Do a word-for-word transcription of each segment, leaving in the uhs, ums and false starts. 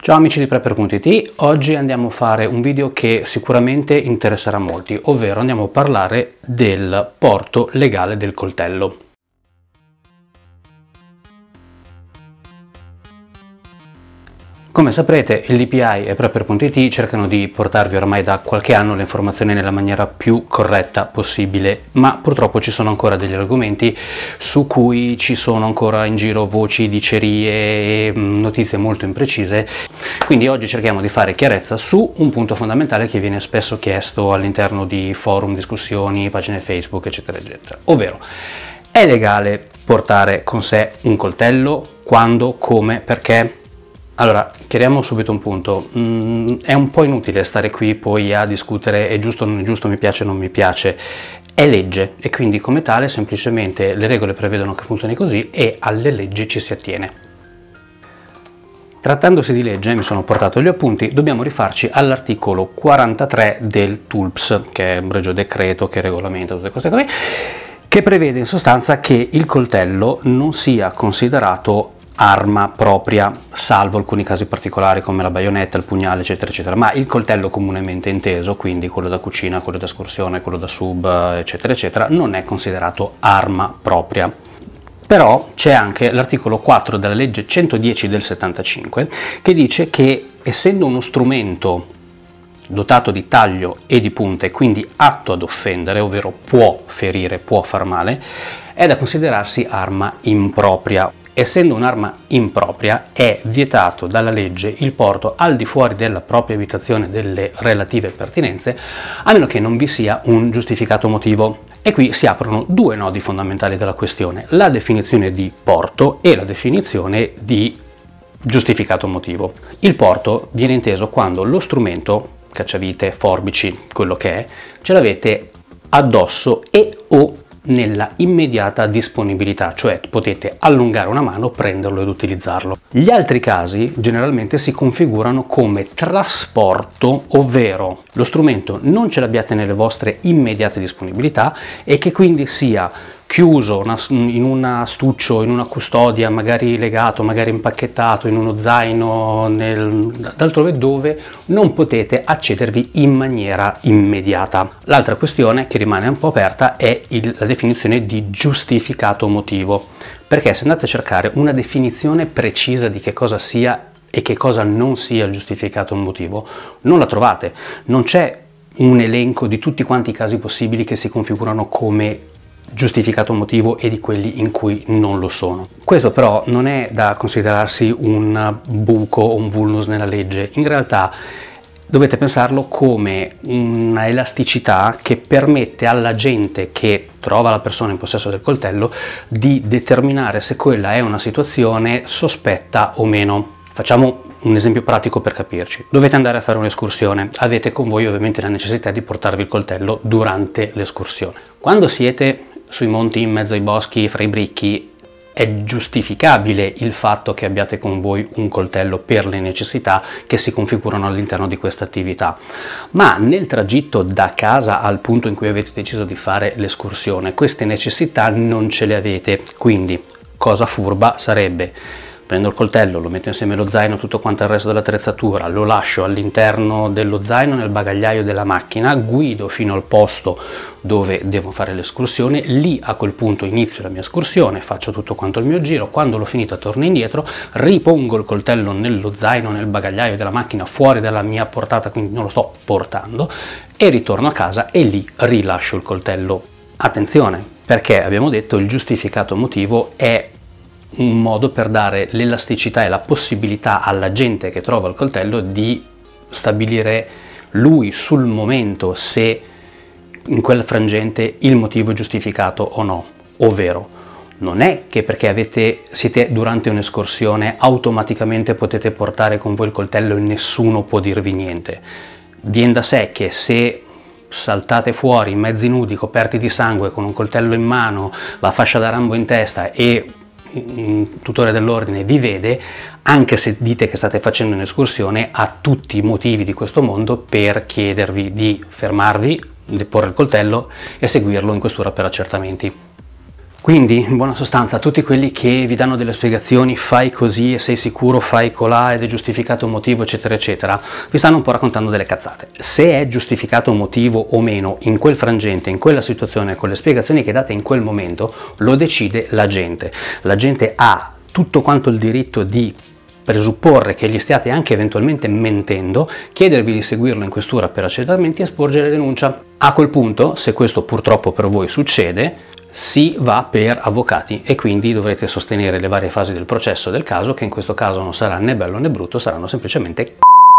Ciao amici di Prepper punto it, oggi andiamo a fare un video che sicuramente interesserà molti, ovvero andiamo a parlare del porto legale del coltello. Come saprete, il D P I e Prepper punto it cercano di portarvi ormai da qualche anno le informazioni nella maniera più corretta possibile, ma purtroppo ci sono ancora degli argomenti su cui ci sono ancora in giro voci, dicerie e notizie molto imprecise. Quindi oggi cerchiamo di fare chiarezza su un punto fondamentale che viene spesso chiesto all'interno di forum, discussioni, pagine Facebook, eccetera, eccetera. Ovvero, è legale portare con sé un coltello? Quando? Come? Perché? Allora, chiariamo subito un punto. Mm, è un po' inutile stare qui poi a discutere è giusto o non è giusto, mi piace o non mi piace. È legge e quindi come tale semplicemente le regole prevedono che funzioni così e alle leggi ci si attiene. Trattandosi di legge, mi sono portato gli appunti, dobbiamo rifarci all'articolo quarantatré del T U L P S, che è un regio decreto che regolamenta tutte queste cose, che prevede in sostanza che il coltello non sia considerato arma propria, salvo alcuni casi particolari come la baionetta, il pugnale, eccetera, eccetera, ma il coltello comunemente inteso, quindi quello da cucina, quello da escursione, quello da sub, eccetera, eccetera, non è considerato arma propria. Però c'è anche l'articolo quattro della legge centodieci del settantacinque che dice che, essendo uno strumento dotato di taglio e di punta e quindi atto ad offendere, ovvero può ferire, può far male, è da considerarsi arma impropria. Essendo un'arma impropria, è vietato dalla legge il porto al di fuori della propria abitazione delle relative pertinenze, a meno che non vi sia un giustificato motivo. E qui si aprono due nodi fondamentali della questione: la definizione di porto e la definizione di giustificato motivo. Il porto viene inteso quando lo strumento, cacciavite, forbici, quello che è, ce l'avete addosso e o nella immediata disponibilità, cioè potete allungare una mano, prenderlo ed utilizzarlo. Gli altri casi generalmente si configurano come trasporto, ovvero lo strumento non ce l'abbiate nelle vostre immediate disponibilità e che quindi sia chiuso in un astuccio, in una custodia, magari legato, magari impacchettato in uno zaino, nel, d'altrove dove non potete accedervi in maniera immediata. L'altra questione che rimane un po' aperta è il, la definizione di giustificato motivo, perché se andate a cercare una definizione precisa di che cosa sia e che cosa non sia il giustificato motivo, non la trovate. Non c'è un elenco di tutti quanti i casi possibili che si configurano come giustificato motivo e di quelli in cui non lo sono. Questo però non è da considerarsi un buco o un vulnus nella legge, in realtà dovete pensarlo come una elasticità che permette alla gente che trova la persona in possesso del coltello di determinare se quella è una situazione sospetta o meno. Facciamo un esempio pratico per capirci. Dovete andare a fare un'escursione, avete con voi ovviamente la necessità di portarvi il coltello durante l'escursione. Quando siete sui monti, in mezzo ai boschi, fra i bricchi, è giustificabile il fatto che abbiate con voi un coltello per le necessità che si configurano all'interno di questa attività. Ma nel tragitto da casa al punto in cui avete deciso di fare l'escursione, queste necessità non ce le avete, quindi cosa furba sarebbe: prendo il coltello, lo metto insieme allo zaino, tutto quanto il resto dell'attrezzatura, lo lascio all'interno dello zaino nel bagagliaio della macchina, guido fino al posto dove devo fare l'escursione, lì a quel punto inizio la mia escursione, faccio tutto quanto il mio giro, quando l'ho finita torno indietro, ripongo il coltello nello zaino, nel bagagliaio della macchina, fuori dalla mia portata, quindi non lo sto portando, e ritorno a casa e lì rilascio il coltello. Attenzione, perché abbiamo detto il giustificato motivo è un modo per dare l'elasticità e la possibilità alla gente che trova il coltello di stabilire lui sul momento se in quel frangente il motivo è giustificato o no, ovvero non è che perché avete, siete durante un'escursione automaticamente potete portare con voi il coltello e nessuno può dirvi niente. Viene da sé che se saltate fuori mezzi nudi, coperti di sangue, con un coltello in mano, la fascia da Rambo in testa e un tutore dell'ordine vi vede, anche se dite che state facendo un'escursione, ha tutti i motivi di questo mondo per chiedervi di fermarvi, di porre il coltello e seguirlo in questura per accertamenti. Quindi, in buona sostanza, tutti quelli che vi danno delle spiegazioni, fai così e sei sicuro, fai colà ed è giustificato un motivo, eccetera, eccetera, vi stanno un po' raccontando delle cazzate. Se è giustificato un motivo o meno in quel frangente, in quella situazione, con le spiegazioni che date in quel momento, lo decide la gente. La gente ha tutto quanto il diritto di presupporre che gli stiate anche eventualmente mentendo, chiedervi di seguirlo in questura per accertamenti e sporgere denuncia. A quel punto, se questo purtroppo per voi succede, si va per avvocati e quindi dovrete sostenere le varie fasi del processo del caso, che in questo caso non sarà né bello né brutto, saranno semplicemente.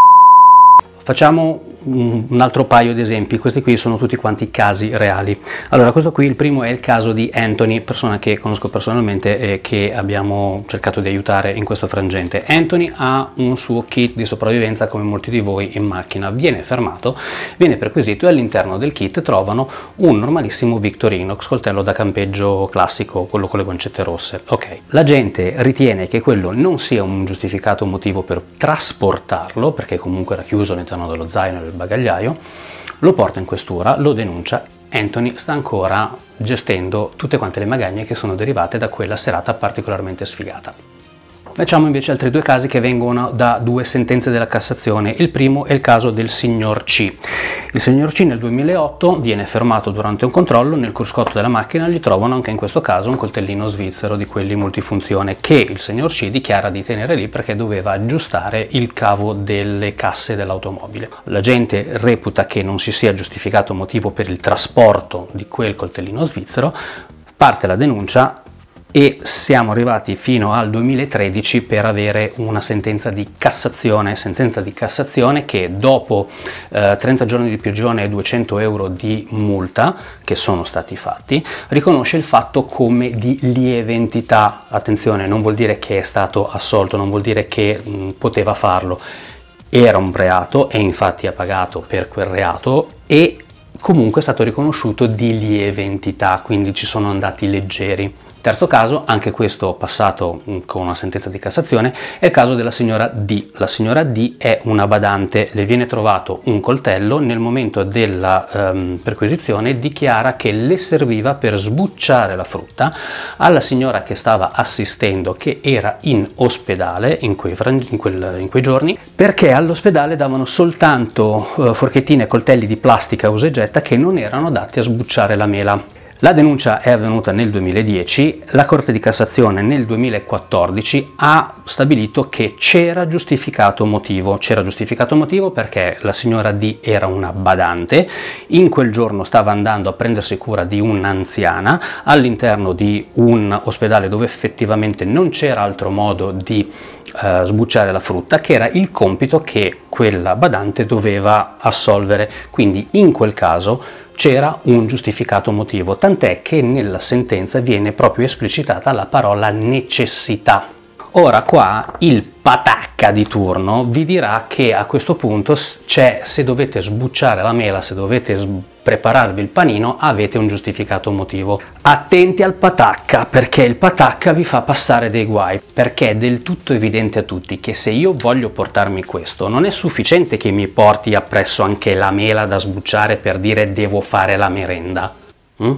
Facciamo un altro paio di esempi, questi qui sono tutti quanti casi reali. Allora, questo qui, il primo è il caso di Anthony, persona che conosco personalmente e che abbiamo cercato di aiutare in questo frangente. Anthony ha un suo kit di sopravvivenza come molti di voi in macchina, viene fermato, viene perquisito e all'interno del kit trovano un normalissimo Victorinox, coltello da campeggio classico, quello con le goncette rosse. Ok, la gente ritiene che quello non sia un giustificato motivo per trasportarlo, perché comunque era chiuso all'interno dello zaino e del bagagliaio, lo porta in questura, lo denuncia. Anthony sta ancora gestendo tutte quante le magagne che sono derivate da quella serata particolarmente sfigata. Facciamo invece altri due casi che vengono da due sentenze della Cassazione. Il primo è il caso del signor C. Il signor C nel duemilaotto viene fermato durante un controllo, nel cruscotto della macchina gli trovano anche in questo caso un coltellino svizzero di quelli multifunzione che il signor C dichiara di tenere lì perché doveva aggiustare il cavo delle casse dell'automobile. La gente reputa che non si sia giustificato motivo per il trasporto di quel coltellino svizzero, parte la denuncia e siamo arrivati fino al duemilatredici per avere una sentenza di Cassazione, sentenza di Cassazione che dopo eh, trenta giorni di prigione e duecento euro di multa che sono stati fatti, riconosce il fatto come di lieve entità. Attenzione, non vuol dire che è stato assolto, non vuol dire che mh, poteva farlo, era un reato e infatti ha pagato per quel reato e comunque è stato riconosciuto di lieve entità, quindi ci sono andati leggeri. Terzo caso, anche questo passato con una sentenza di Cassazione, è il caso della signora D. La signora D è una badante, le viene trovato un coltello, nel momento della um, perquisizione dichiara che le serviva per sbucciare la frutta alla signora che stava assistendo, che era in ospedale in quei, in quel, in quei giorni, perché all'ospedale davano soltanto uh, forchettine e coltelli di plastica usa e getta che non erano adatti a sbucciare la mela. La denuncia è avvenuta nel duemiladieci, la Corte di Cassazione nel duemilaquattordici ha stabilito che c'era giustificato motivo, c'era giustificato motivo perché la signora D era una badante, in quel giorno stava andando a prendersi cura di un'anziana all'interno di un ospedale dove effettivamente non c'era altro modo di Uh, sbucciare la frutta, che era il compito che quella badante doveva assolvere, quindi in quel caso c'era un giustificato motivo, tant'è che nella sentenza viene proprio esplicitata la parola necessità. Ora qua il patacca di turno vi dirà che a questo punto c'è, se dovete sbucciare la mela, se dovete prepararvi il panino, avete un giustificato motivo. Attenti al patacca, perché il patacca vi fa passare dei guai, perché è del tutto evidente a tutti che se io voglio portarmi questo, non è sufficiente che mi porti appresso anche la mela da sbucciare per dire devo fare la merenda. Mm?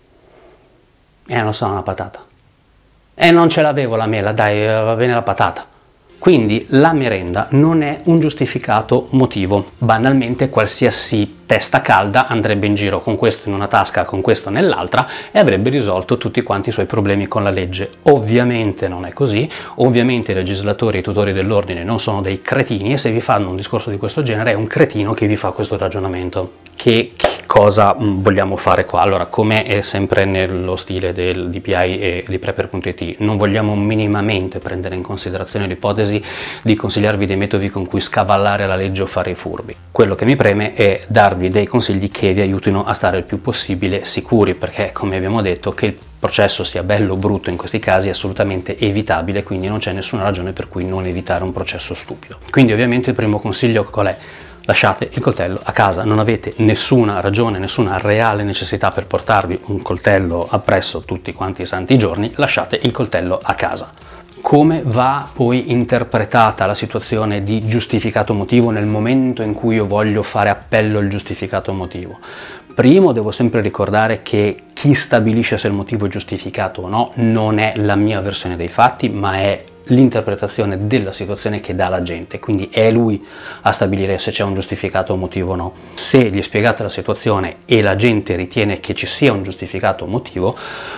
Eh, non so, una patata. E eh, non ce l'avevo la mela, dai, va bene la patata. Quindi la merenda non è un giustificato motivo. Banalmente qualsiasi testa calda andrebbe in giro con questo in una tasca, con questo nell'altra e avrebbe risolto tutti quanti i suoi problemi con la legge. Ovviamente non è così, ovviamente i legislatori e i tutori dell'ordine non sono dei cretini e se vi fanno un discorso di questo genere è un cretino che vi fa questo ragionamento. Che, che cosa vogliamo fare qua? Allora, come è sempre nello stile del D P I e di Prepper punto it, non vogliamo minimamente prendere in considerazione l'ipotesi di consigliarvi dei metodi con cui scavallare la legge o fare i furbi. Quello che mi preme è darvi dei consigli che vi aiutino a stare il più possibile sicuri, perché come abbiamo detto che il processo sia bello o brutto in questi casi è assolutamente evitabile, quindi non c'è nessuna ragione per cui non evitare un processo stupido. Quindi ovviamente il primo consiglio qual è? Lasciate il coltello a casa, non avete nessuna ragione, nessuna reale necessità per portarvi un coltello appresso tutti quanti i santi giorni, lasciate il coltello a casa. Come va poi interpretata la situazione di giustificato motivo nel momento in cui io voglio fare appello al giustificato motivo? Primo, devo sempre ricordare che chi stabilisce se il motivo è giustificato o no non è la mia versione dei fatti, ma è l'interpretazione della situazione che dà la gente, quindi è lui a stabilire se c'è un giustificato motivo o no. Se gli spiegate la situazione e la gente ritiene che ci sia un giustificato motivo,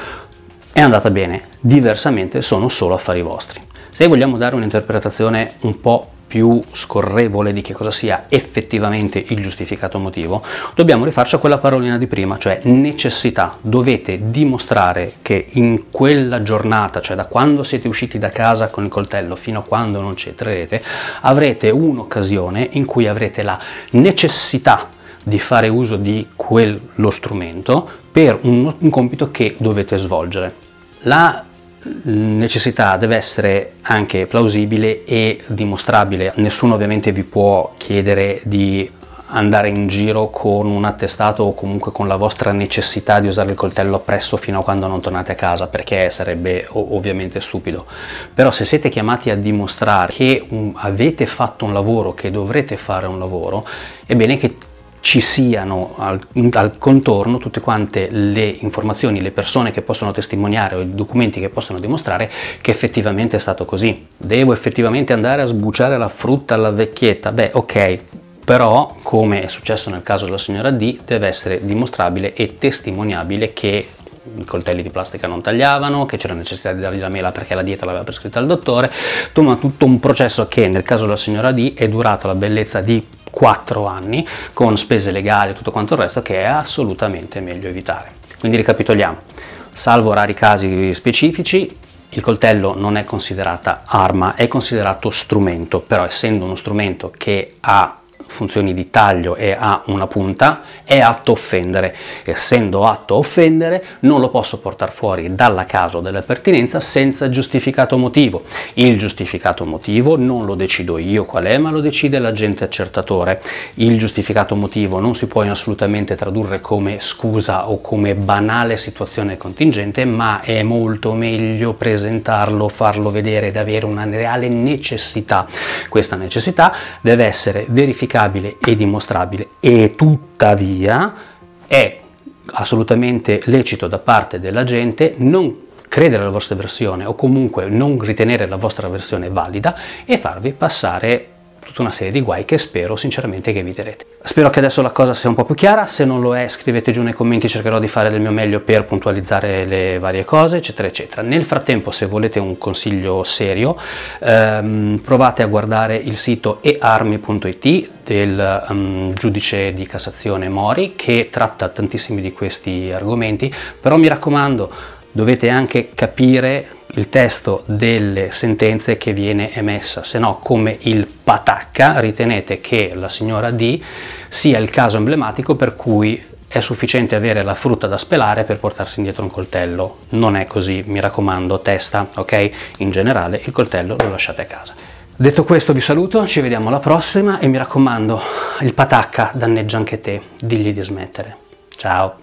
è andata bene, diversamente sono solo affari vostri. Se vogliamo dare un'interpretazione un po' più scorrevole di che cosa sia effettivamente il giustificato motivo, dobbiamo rifarci a quella parolina di prima, cioè necessità. Dovete dimostrare che in quella giornata, cioè da quando siete usciti da casa con il coltello fino a quando non ci entrerete, avrete un'occasione in cui avrete la necessità di fare uso di quello strumento per un, un compito che dovete svolgere. La necessità deve essere anche plausibile e dimostrabile. Nessuno ovviamente vi può chiedere di andare in giro con un attestato o comunque con la vostra necessità di usare il coltello appresso fino a quando non tornate a casa, perché sarebbe ovviamente stupido. Però se siete chiamati a dimostrare che um, avete fatto un lavoro, che dovrete fare un lavoro, è bene che ci siano al, al contorno tutte quante le informazioni, le persone che possono testimoniare o i documenti che possono dimostrare che effettivamente è stato così. Devo effettivamente andare a sbucciare la frutta alla vecchietta? Beh, ok, però come è successo nel caso della signora D, deve essere dimostrabile e testimoniabile che i coltelli di plastica non tagliavano, che c'era necessità di dargli la mela perché la dieta l'aveva prescritta il dottore, tutto un processo che nel caso della signora D è durato la bellezza di quattro anni, con spese legali e tutto quanto il resto, che è assolutamente meglio evitare. Quindi ricapitoliamo: salvo rari casi specifici, il coltello non è considerata arma, è considerato strumento, però essendo uno strumento che ha funzioni di taglio e ha una punta, è atto a offendere. Essendo atto a offendere, non lo posso portare fuori dalla casa o dalla pertinenza senza giustificato motivo. Il giustificato motivo non lo decido io qual è, ma lo decide l'agente accertatore. Il giustificato motivo non si può assolutamente tradurre come scusa o come banale situazione contingente, ma è molto meglio presentarlo, farlo vedere ed avere una reale necessità. Questa necessità deve essere verificata e dimostrabile, e tuttavia è assolutamente lecito da parte della gente non credere alla vostra versione o comunque non ritenere la vostra versione valida e farvi passare tutta una serie di guai che spero sinceramente che eviterete. Spero che adesso la cosa sia un po' più chiara. Se non lo è, scrivete giù nei commenti, cercherò di fare del mio meglio per puntualizzare le varie cose, eccetera eccetera. Nel frattempo, se volete un consiglio serio, ehm, provate a guardare il sito e armi punto it del um, giudice di Cassazione Mori, che tratta tantissimi di questi argomenti, però mi raccomando, dovete anche capire il testo delle sentenze che viene emessa, se no come il patacca ritenete che la signora D sia il caso emblematico per cui è sufficiente avere la frutta da spelare per portarsi indietro un coltello. Non è così, mi raccomando, testa, ok? In generale il coltello lo lasciate a casa. Detto questo vi saluto, ci vediamo alla prossima e mi raccomando, il patacca danneggia anche te, digli di smettere. Ciao!